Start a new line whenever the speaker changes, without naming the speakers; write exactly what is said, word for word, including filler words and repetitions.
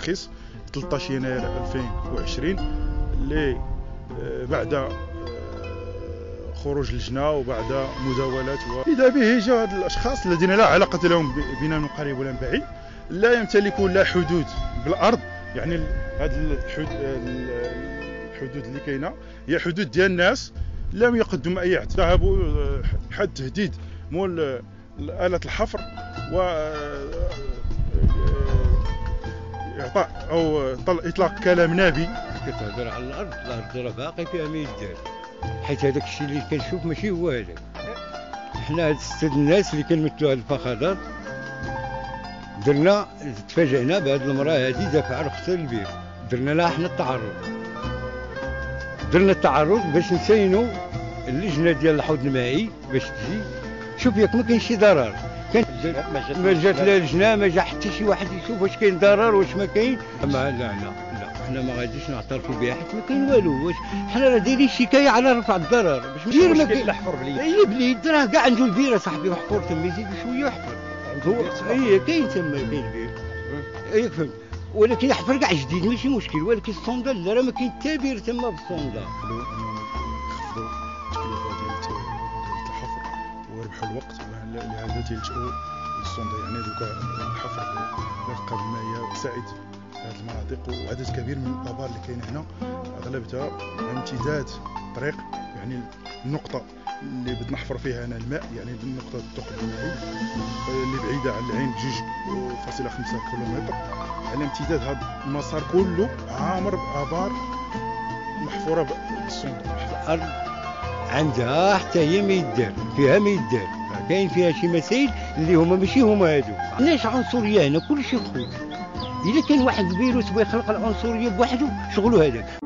الترخيص ثلاثة عشر يناير ألفين وعشرين اللي بعد خروج اللجنه وبعد مداولات واذا به جاء هاد الاشخاص الذين لا علاقه لهم بنا من قريب ولا من بعيد، لا يمتلكون لا حدود بالارض، يعني هاد الحدود اللي كاينه هي حدود ديال الناس، لم يقدم اي اعتراف حد تهديد مول آلة الحفر و اعطاء او اطلاق كلام نابي.
كتهضر على الارض، الارض راه باقي فيها ما يدار، حيت هذاك الشيء اللي كنشوف ماشي هو هذاك. حنا هاد الست الناس اللي كنمثلوا هاد الفخاضات درنا تفاجئنا بهاد المراه هادي دافعه رخصه للبيع، درنا لها حنا التعرض، درنا التعرض باش نسينوا اللجنه ديال الحوض المائي باش تجي شوف ياك ما كاينش شي ضرر. كان ما جات لا لجنه، ما جا حتى شي واحد يشوف واش كاين ضرر واش ما كاين. ما لا لا لا حنا ما غاديش نعترفوا بها حيت ما كاين والو. واش حنا راه دايرين شكايه على رفع الضرر باش
ماشي مشكل الحفر باليد.
اي باليد راه كاع عنده البير صاحبي محفور تما، يزيد شويه يحفر. هو اي كاين تما كاين البير اي فهمت، ولكن يحفر كاع جديد ماشي مشكل، ولكن الصوندا لا راه ما كاين حتى بير تما بالصوندا.
يخفضوا التكلفه ديال الحفر وربحوا الوقت، لهذا تيلجؤوا للصوندا. يعني دوكا الحفر بالرقابه المائيه ساعد هذه المناطق، وعدد كبير من الابار اللي كاين هنا اغلبتها امتداد طريق، يعني النقطه اللي بدنا نحفر فيها هنا الماء، يعني النقطه الثقب المائي اللي بعيده عن العين بجوج فاصلة خمسة كيلومتر، على امتداد هذا المسار كله عامر بابار محفوره بالصندوق.
الارض عندها حتى هي ما يدار فيها ما يدار، كاين فيها شي مسائل اللي هما ماشي هما هادو. علاش عنصريه هنا؟ كلشي خوت. اذا كان واحد بيرو تبغي يخلق العنصريه بوحده شغلو هذاك.